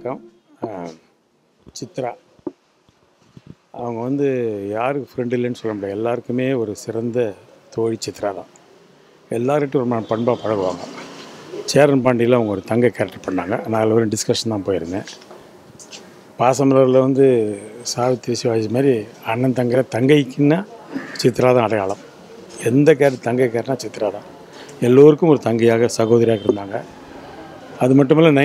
வணக்கம். அ சித்ரா அவங்க வந்து யாருக்கு ஃப்ரெண்ட் இல்லைன்னு சொல்ல முடியாது. எல்லாருக்குமே ஒரு சிறந்த தோழி சித்ரா தான். எல்லார்கிட்டையும் ரொம்ப பண்பாக பழகுவாங்க. சேரன் பாண்டியில் அவங்க ஒரு தங்கை கேரக்டர் பண்ணாங்க. நான் அதில் ஒரு டிஸ்கஷன் தான் போயிருந்தேன். பாசமலரில் வந்து சாவித்திரி சிவாஜி மாதிரி அண்ணன் தங்கைக்குன்னா சித்ரா தான் அடையாளம். எந்த தங்கை கேரக்டர்னா சித்ரா தான். எல்லோருக்கும் ஒரு தங்கையாக சகோதரியாக இருந்தாங்க. அது மட்டும் இல்லை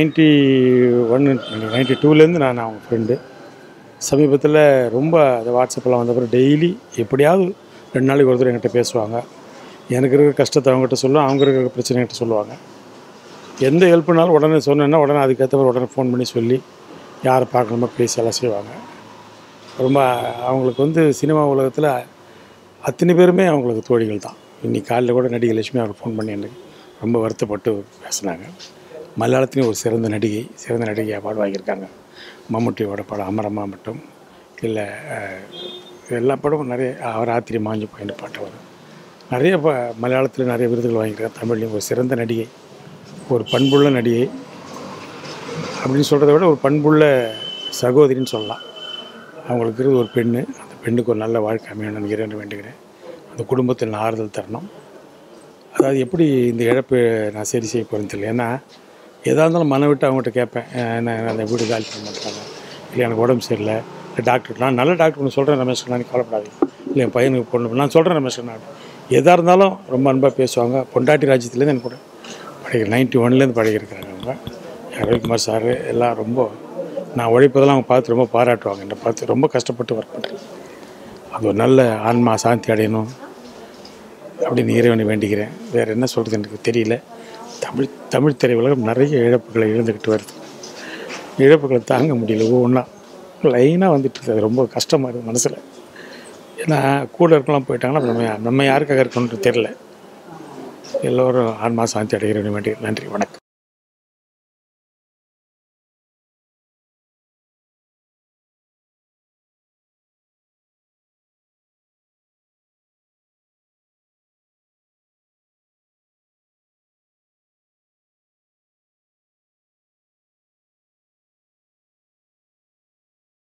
92லேருந்து நான் அவங்க ஃப்ரெண்டு. சமீபத்தில் ரொம்ப அந்த வாட்ஸ்அப்பெல்லாம் வந்தப்பறம் டெய்லி எப்படியாவது 2 நாளைக்கு ஒருத்தர் என்கிட்ட பேசுவாங்க. எனக்கு இருக்கிற கஷ்டத்தை அவங்ககிட்ட சொல்லுவேன், அவங்க இருக்கிற பிரச்சனை என்கிட்ட சொல்லுவாங்க. எந்த ஹெல்ப்னாலும் உடனே சொன்னேன்னா உடனே அதுக்கேற்ற மாதிரி உடனே ஃபோன் பண்ணி சொல்லி யாரை பார்க்கணுமோ பேசி எல்லாம் செய்வாங்க. ரொம்ப அவங்களுக்கு வந்து சினிமா உலகத்தில் அத்தனை பேருமே அவங்களுக்கு தோழிகள் தான். இன்றைக்கி காலையில் கூட நடிகை லட்சுமி அவருக்கு ஃபோன் பண்ணி எனக்கு ரொம்ப வருத்தப்பட்டு பேசினாங்க. மலையாளத்திலையும் ஒரு சிறந்த நடிகை அவார்டு வாங்கியிருக்காங்க. மம்முட்டியோட படம் அமரமா மட்டும் இல்லை, எல்லா படமும் நிறைய ராத்திரி மாஞ்சு போயின்னு பாட்டு வரும். நிறைய மலையாளத்தில் நிறைய விருதுகள் வாங்கியிருக்காங்க. தமிழ்லையும் ஒரு சிறந்த நடிகை, ஒரு பண்புள்ள நடிகை அப்படின்னு சொல்கிறத விட ஒரு பண்புள்ள சகோதரின்னு சொல்லலாம். அவங்களுக்கு இருக்கிறது ஒரு பெண்ணு. அந்த பெண்ணுக்கு ஒரு நல்ல வாழ்க்கை அமையணும்னு இறைவனை வேண்டுகிறேன். அந்த குடும்பத்தில் நான் ஆறுதல் தரணும். அதாவது எப்படி இந்த இழப்பு நான் சரி செய்ய போகிறேன்னு தெரியல. ஏன்னா எதாக இருந்தாலும் மனம் விட்டு அவங்ககிட்ட கேட்பேன். என்ன அந்த வீடு காலி பண்ண மாட்டாங்க, இல்லை எனக்கு உடம்பு சரியில்லை, இல்லை டாக்டர் நான் நல்ல டாக்டர் ஒன்று சொல்கிறேன் ரமேஷ் நான் கவலைப்படாது, இல்லை என் பையனுக்கு பொண்ணு நான் சொல்கிறேன் ரமேஷ் நான் எதாக இருந்தாலும் ரொம்ப அன்பாக பேசுவாங்க. பொண்டாட்டி ராஜ்யத்துலேருந்து எனக்கு கூட படிக்கிற 91லேருந்து பழகிருக்கிறாங்க அவங்க. ரவிக்குமார் சார் எல்லாம் ரொம்ப நான் உழைப்பதெல்லாம் அவங்க பார்த்து ரொம்ப பாராட்டுவாங்க. என்னை பார்த்து ரொம்ப கஷ்டப்பட்டு ஒர்க் பண்ணுறேன். அது ஒரு நல்ல ஆன்மா சாந்தி அடையணும் அப்படின்னு இறைவனை வேண்டிக்கிறேன். வேறு என்ன சொல்கிறது எனக்கு தெரியல. தமிழ் திரையுலகம் நிறைய இழப்புகளை இழந்துக்கிட்டு வருது. இழப்புகளை தாங்க முடியல. ஒவ்வொன்றா லைனாக வந்துட்டு அது ரொம்ப கஷ்டமாக இருக்குது மனசில். ஏன்னா கூட இருக்கலாம் போயிட்டாங்கன்னா நம்ம யாருக்காக இருக்கணும்னு தெரில. எல்லோரும் ஆன்மா சாந்தி அடைகிறேன் வேண்டி. நன்றி, வணக்கம்.